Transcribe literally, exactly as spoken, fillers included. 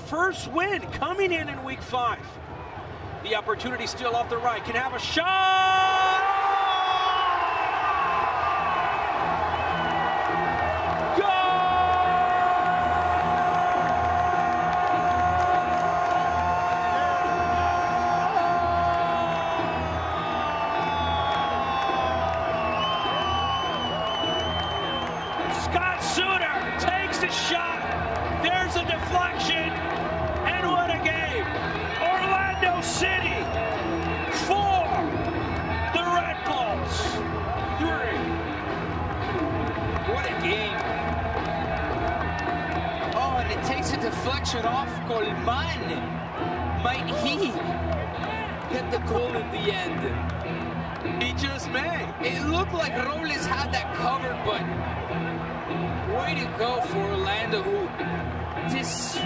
first win coming in in week five. The opportunity still off the right. Can have a shot. Shot. There's a deflection, and what a game! Orlando City four, the Red Bulls three. What a game! Oh, and it takes a deflection off Colmán. Might he get the goal in the end? He just may. It looked like Robles had that covered, but way to go for Orlando, who, despite